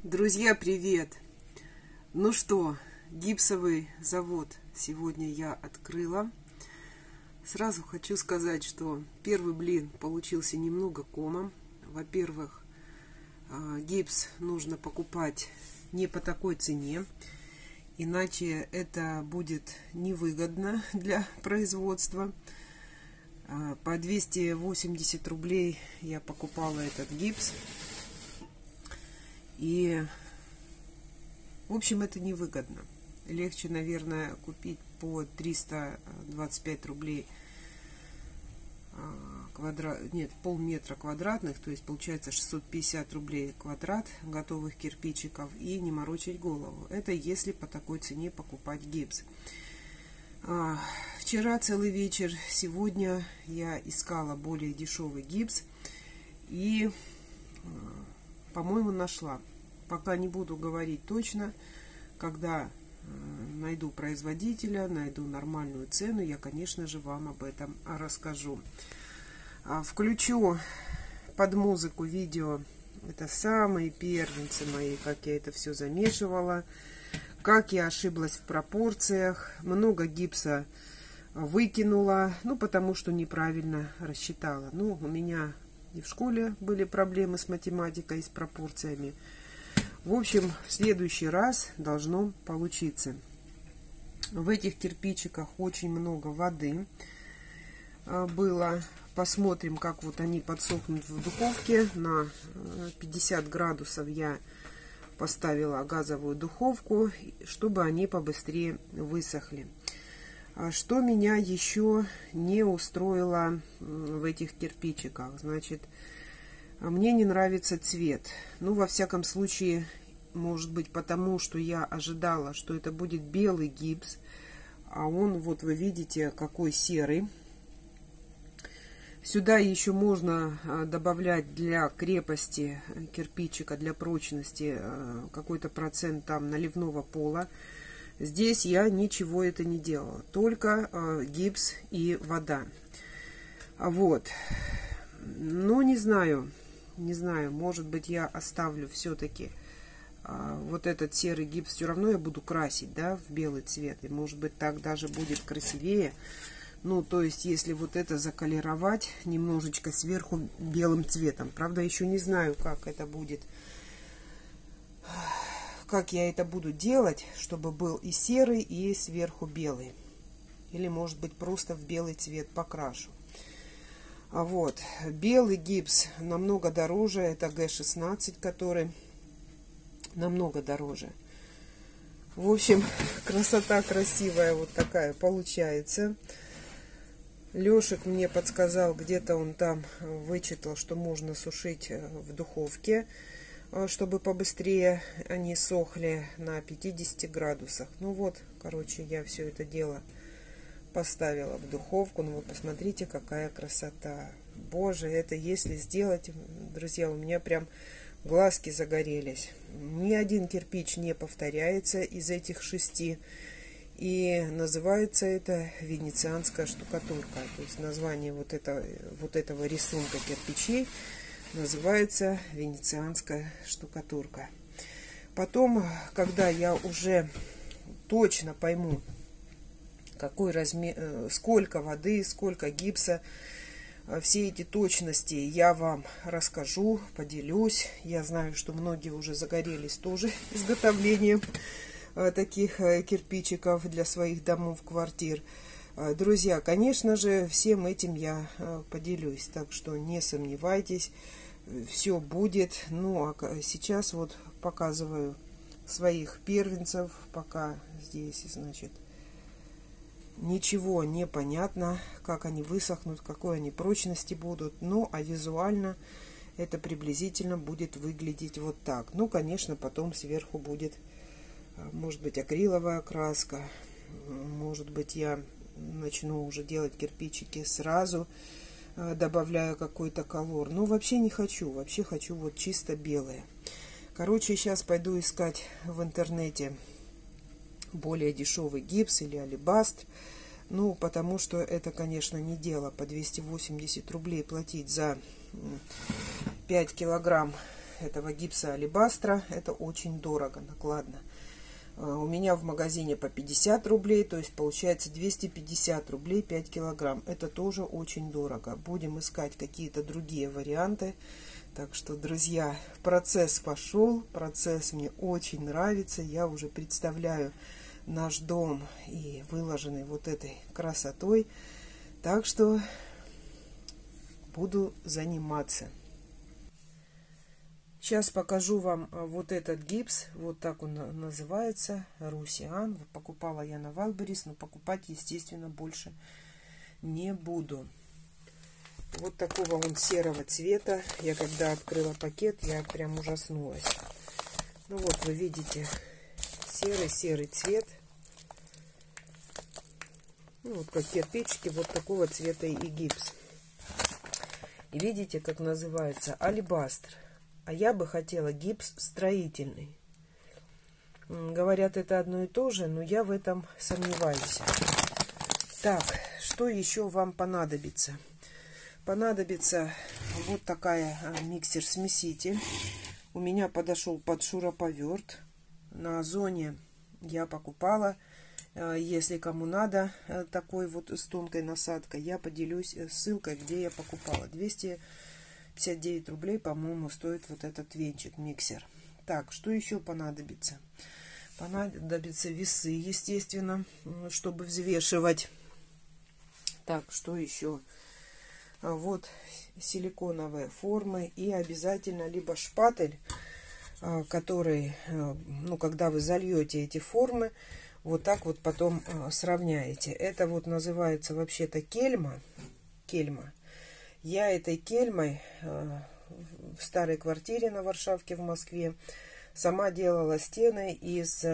Друзья, привет! Ну что, гипсовый завод сегодня я открыла. Сразу хочу сказать, что первый блин получился немного комом. Во-первых, гипс нужно покупать не по такой цене, иначе это будет невыгодно для производства. По 280 рублей я покупала этот гипс. И, в общем, это невыгодно. Легче, наверное, купить по 325 рублей полметра квадратных, то есть получается 650 рублей квадрат готовых кирпичиков, и не морочить голову. Это если по такой цене покупать гипс. Вчера целый вечер, сегодня я искала более дешевый гипс и, по-моему, нашла. Пока не буду говорить точно, когда найду производителя, найду нормальную цену, я, конечно же, вам об этом расскажу. Включу под музыку видео. Это самые первенцы мои, как я это все замешивала, как я ошиблась в пропорциях, много гипса выкинула, потому что неправильно рассчитала. У меня и в школе были проблемы с математикой и с пропорциями. В общем, в следующий раз должно получиться. В этих кирпичиках очень много воды было. Посмотрим, как вот они подсохнут в духовке. На 50 градусов я поставила газовую духовку, чтобы они побыстрее высохли. Что меня еще не устроило в этих кирпичиках? Значит, мне не нравится цвет. Во всяком случае, может быть, потому что я ожидала, что это будет белый гипс, а он, вот вы видите, какой серый. Сюда еще можно добавлять для крепости кирпичика, для прочности какой-то процент там наливного пола. Здесь я ничего это не делала, только гипс и вода. Вот. Не знаю, может быть, я оставлю все-таки вот этот серый гипс. Все равно я буду красить, да, в белый цвет. И, может быть, так даже будет красивее. То есть, если вот это заколеровать немножечко сверху белым цветом. Правда, еще не знаю, как это будет. Как я это буду делать, чтобы был и серый, и сверху белый. Или, может быть, просто в белый цвет покрашу. Вот. Белый гипс намного дороже. Это Г16, который намного дороже. В общем, красота красивая вот такая получается. Лешек мне подсказал, где-то он там вычитал, что можно сушить в духовке, чтобы побыстрее они сохли на 50 градусах. Короче, я все это дело поставила в духовку. Вы посмотрите, какая красота. Боже, это если сделать, друзья, у меня прям глазки загорелись. Ни один кирпич не повторяется из этих 6. И называется это венецианская штукатурка. То есть название вот этого рисунка кирпичей называется венецианская штукатурка. Потом, когда я уже точно пойму, какой размер, сколько воды, сколько гипса, все эти точности я вам расскажу, поделюсь. Я знаю, что многие уже загорелись тоже изготовлением таких кирпичиков для своих домов, квартир. Друзья, конечно же, всем этим я поделюсь. Так что не сомневайтесь, все будет. А сейчас вот показываю своих первенцев. Пока здесь, значит, ничего не понятно, как они высохнут, какой они прочности будут. А визуально это приблизительно будет выглядеть вот так. Конечно, потом сверху будет, может быть, акриловая краска. Может быть, я начну уже делать кирпичики сразу, добавляя какой-то колор. Вообще не хочу. Вообще хочу вот чисто белые. Короче, сейчас пойду искать в интернете более дешевый гипс или алебастр. Потому что это, конечно, не дело по 280 рублей платить за 5 килограмм этого гипса алебастра. Это очень дорого, накладно. У меня в магазине по 50 рублей, то есть получается 250 рублей 5 килограмм. Это тоже очень дорого. Будем искать какие-то другие варианты. Так что, друзья, процесс пошел. Процесс мне очень нравится. Я уже представляю наш дом и выложенный вот этой красотой. Так что буду заниматься. Сейчас покажу вам вот этот гипс. Вот так он называется. Русиан. Покупала я на Вайлдберрис, но покупать, естественно, больше не буду. Вот такого он серого цвета. Я когда открыла пакет, я прям ужаснулась. Ну вот, вы видите, серый цвет. Ну, вот как кирпичики, вот такого цвета и гипс. И видите, как называется? Алебастр. А я бы хотела гипс строительный. Говорят, это одно и то же, но я в этом сомневаюсь. Так, что еще вам понадобится? Понадобится вот такая миксер-смеситель. У меня подошел под шуруповерт. На Озоне я покупала. Если кому надо такой вот с тонкой насадкой, я поделюсь ссылкой, где я покупала. 259 рублей, по-моему, стоит вот этот венчик, миксер. Так, что еще понадобится? Понадобятся весы, естественно, чтобы взвешивать. Так, что еще? Вот силиконовые формы и обязательно либо шпатель, который, ну, когда вы зальете эти формы, вот так вот потом сравняете. Это вот называется вообще-то кельма. Я этой кельмой в старой квартире на Варшавке в Москве сама делала стены из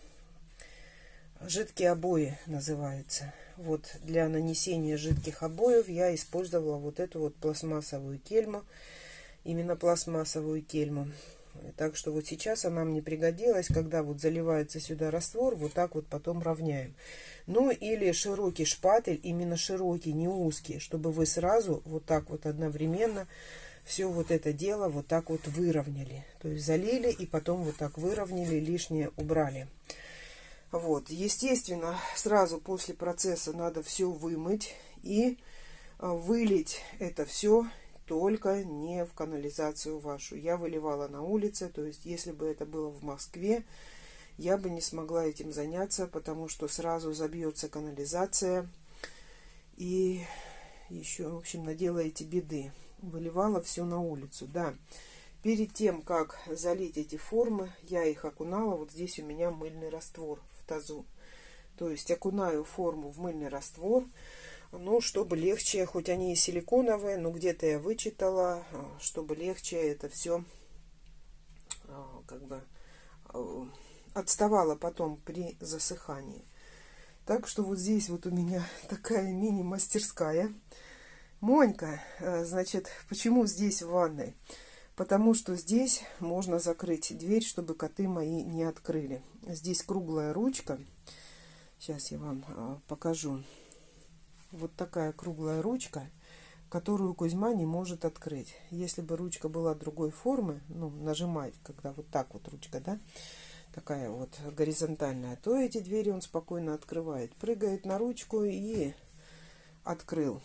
жидкие обои, называются. Вот для нанесения жидких обоев я использовала вот эту вот пластмассовую кельму. Именно пластмассовую кельму. Так что вот сейчас она мне пригодилась, когда вот заливается сюда раствор, вот так вот потом равняем. Ну или широкий шпатель, именно широкий, не узкий, чтобы вы сразу вот так вот одновременно все вот это дело вот так вот выровняли. То есть залили и потом вот так выровняли, лишнее убрали. Вот, естественно, сразу после процесса надо все вымыть и вылить это все. Только не в канализацию вашу. Я выливала на улице, то есть если бы это было в Москве, я бы не смогла этим заняться, потому что сразу забьется канализация и еще, в общем, наделаете беды. Выливала все на улицу, да. Перед тем, как залить эти формы, я их окунала. Вот здесь у меня мыльный раствор в тазу. То есть окунаю форму в мыльный раствор. Ну, чтобы легче, хоть они и силиконовые, но где-то я вычитала, чтобы легче это все как бы отставало потом при засыхании. Так что вот здесь вот у меня такая мини-мастерская. Монька, значит, почему здесь в ванной? Потому что здесь можно закрыть дверь, чтобы коты мои не открыли. Здесь круглая ручка. Сейчас я вам покажу. Вот такая круглая ручка, которую Кузьма не может открыть. Если бы ручка была другой формы, ну, нажимать, когда вот так вот ручка, да, такая вот горизонтальная, то эти двери он спокойно открывает. Прыгает на ручку и открыл.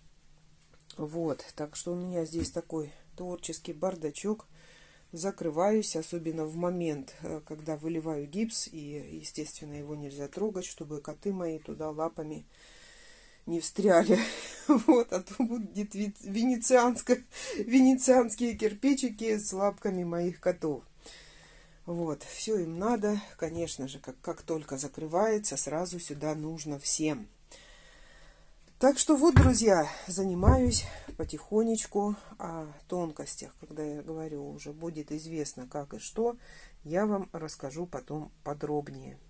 Вот, так что у меня здесь такой творческий бардачок. Закрываюсь, особенно в момент, когда выливаю гипс, и, естественно, его нельзя трогать, чтобы коты мои туда лапами не встряли. Вот, а то будут венецианские кирпичики с лапками моих котов. Вот, все им надо. Конечно же, как только закрывается, сразу сюда нужно всем. Так что вот, друзья, занимаюсь потихонечку. О тонкостях, когда я говорю, уже будет известно как и что, я вам расскажу потом подробнее.